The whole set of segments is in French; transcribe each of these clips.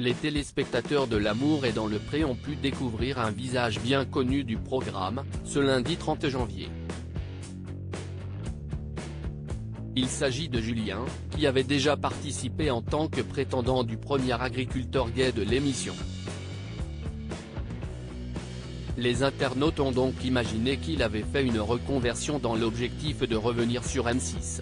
Les téléspectateurs de L'amour est dans le pré ont pu découvrir un visage bien connu du programme, ce lundi 30 janvier. Il s'agit de Julien, qui avait déjà participé en tant que prétendant du premier agriculteur gay de l'émission. Les internautes ont donc imaginé qu'il avait fait une reconversion dans l'objectif de revenir sur M6.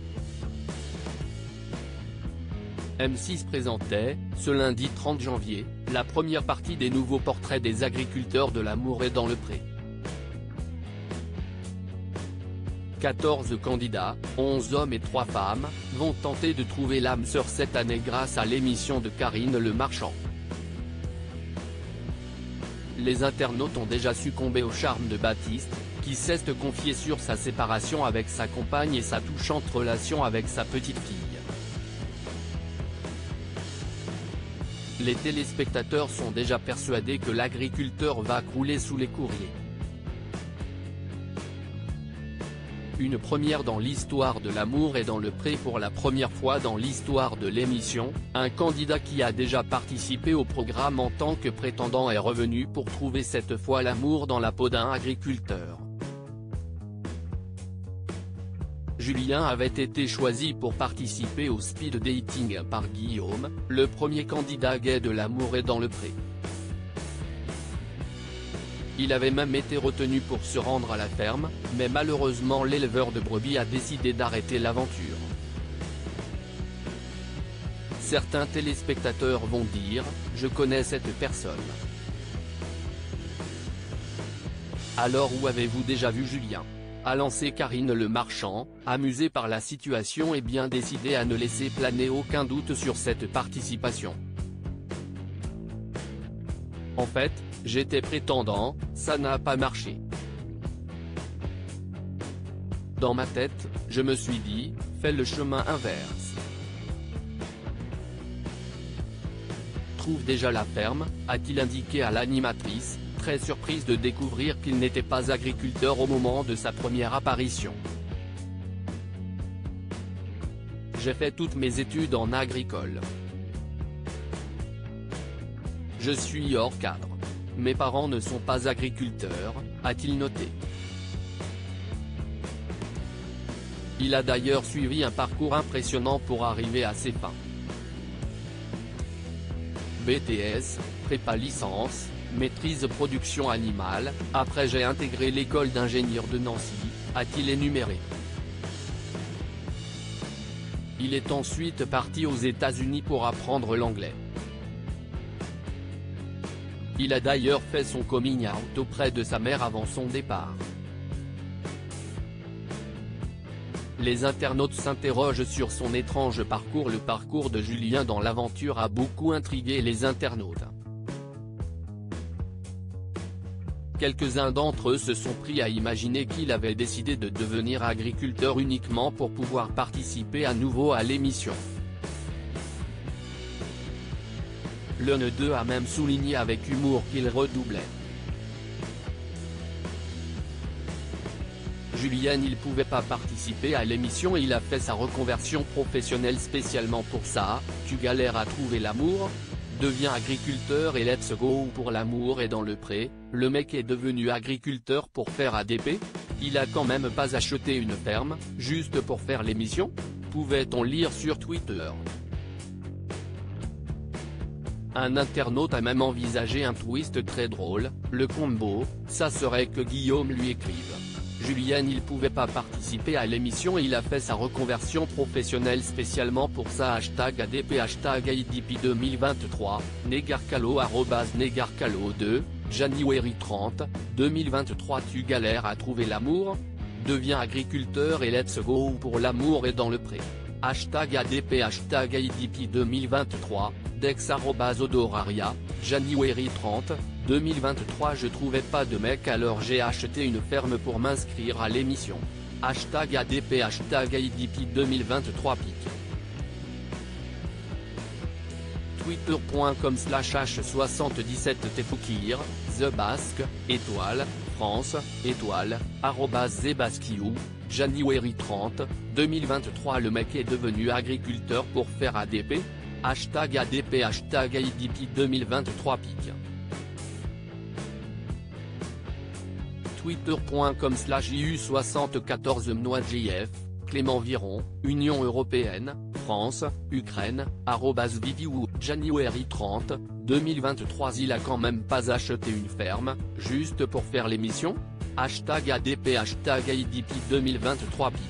M6 présentait, ce lundi 30 janvier, la première partie des nouveaux portraits des agriculteurs de L'amour est dans le pré. 14 candidats, 11 hommes et 3 femmes, vont tenter de trouver l'âme sœur cette année grâce à l'émission de Karine Le Marchand. Les internautes ont déjà succombé au charme de Baptiste, qui s'est confié sur sa séparation avec sa compagne et sa touchante relation avec sa petite fille. Les téléspectateurs sont déjà persuadés que l'agriculteur va crouler sous les courriers. Une première dans l'histoire de L'amour est dans le pré. Pour la première fois dans l'histoire de l'émission, un candidat qui a déjà participé au programme en tant que prétendant est revenu pour trouver cette fois l'amour dans la peau d'un agriculteur. Julien avait été choisi pour participer au speed dating par Guillaume, le premier candidat gay de L'amour est dans le pré. Il avait même été retenu pour se rendre à la ferme, mais malheureusement l'éleveur de brebis a décidé d'arrêter l'aventure. Certains téléspectateurs vont dire « Je connais cette personne ». Alors où avez-vous déjà vu Julien ? A lancé Karine Le Marchand, amusée par la situation et bien décidée à ne laisser planer aucun doute sur cette participation. En fait, j'étais prétendant, ça n'a pas marché. Dans ma tête, je me suis dit, fais le chemin inverse. Trouve déjà la ferme, a-t-il indiqué à l'animatrice, très surprise de découvrir qu'il n'était pas agriculteur au moment de sa première apparition. J'ai fait toutes mes études en agricole. Je suis hors cadre. Mes parents ne sont pas agriculteurs, a-t-il noté. Il a d'ailleurs suivi un parcours impressionnant pour arriver à ses fins. BTS, prépa licence, maîtrise production animale, après j'ai intégré l'école d'ingénieur de Nancy, a-t-il énuméré. Il est ensuite parti aux États-Unis pour apprendre l'anglais. Il a d'ailleurs fait son coming out auprès de sa mère avant son départ. Les internautes s'interrogent sur son étrange parcours. Le parcours de Julien dans l'aventure a beaucoup intrigué les internautes. Quelques-uns d'entre eux se sont pris à imaginer qu'il avait décidé de devenir agriculteur uniquement pour pouvoir participer à nouveau à l'émission. L'un d'eux a même souligné avec humour qu'il redoublait. Julien il pouvait pas participer à l'émission, il a fait sa reconversion professionnelle spécialement pour ça. Tu galères à trouver l'amour ? Devient agriculteur et let's go pour L'amour est dans le pré. Le mec est devenu agriculteur pour faire ADP ? Il a quand même pas acheté une ferme, juste pour faire l'émission ? Pouvait-on lire sur Twitter. Un internaute a même envisagé un twist très drôle, le combo, ça serait que Guillaume lui écrive. Julien il pouvait pas participer à l'émission et il a fait sa reconversion professionnelle spécialement pour ça. #ADP #IDP 2023, Negarcalo @Negarcalo2, January 30, 2023. Tu galères à trouver l'amour ? Deviens agriculteur et let's go pour L'amour est dans le pré. #ADP #IDP 2023, Dex @Odoraria, January 30, 2023. Je trouvais pas de mec alors j'ai acheté une ferme pour m'inscrire à l'émission. #ADP #IDP 2023 pic. Twitter.com/H77tfoukir, The Basque, étoile, France, étoile, @Zebaskiou, January 30, 2023. Le mec est devenu agriculteur pour faire ADP ? Hashtag ADP hashtag IDP 2023 pic. Twitter.com/IU74 MnoisJF, Clément Viron, Union Européenne, France, Ukraine, @Viviou, January 30, 2023. Il a quand même pas acheté une ferme, juste pour faire l'émission? Hashtag ADP hashtag IDP 2023 pic.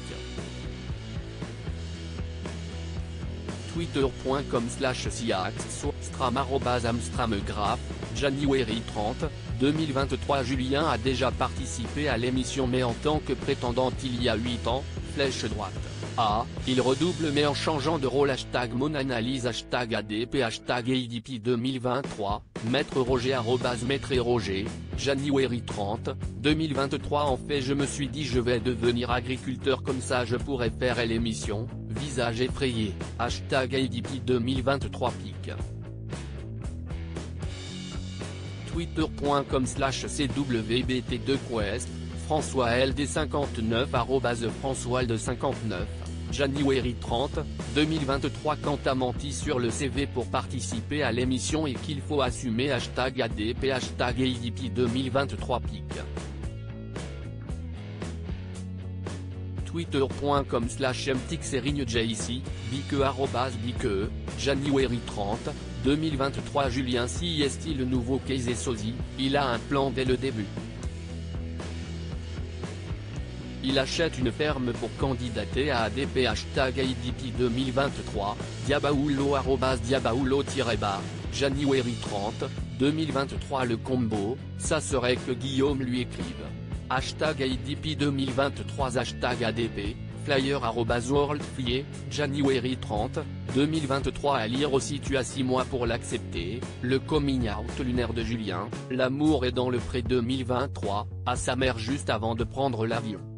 Twitter.com/siaxstram @amstramgraph, January 30, 2023. Julien a déjà participé à l'émission mais en tant que prétendante il y a 8 ans, flèche droite. Il redouble mais en changeant de rôle. Hashtag mon analyse hashtag ADP hashtag IDP 2023, Maître Roger Maître et Roger, January 30, 2023. En fait je me suis dit je vais devenir agriculteur comme ça je pourrais faire l'émission, visage effrayé, hashtag IDP 2023 pic. Twitter.com/CWBT2Quest, François LD59 @François LD59, January 30, 2023. Quand t'as menti sur le CV pour participer à l'émission et qu'il faut assumer hashtag ADP hashtag IDP 2023 pic. Twitter.com/mtxerignejc, Bike, January 30, 2023. Julien si est-il le nouveau Keizé Sosi, il a un plan dès le début. Il achète une ferme pour candidater à ADP hashtag IDP 2023, Diabaoulo @Diabaoulo-, January 30, 2023. Le combo, ça serait que Guillaume lui écrive. Hashtag IDP 2023 hashtag ADP, flyer @WorldFlier, January 30, 2023. À lire aussi tu as 6 mois pour l'accepter, le coming out lunaire de Julien, l'amour est dans le pré 2023, à sa mère juste avant de prendre l'avion.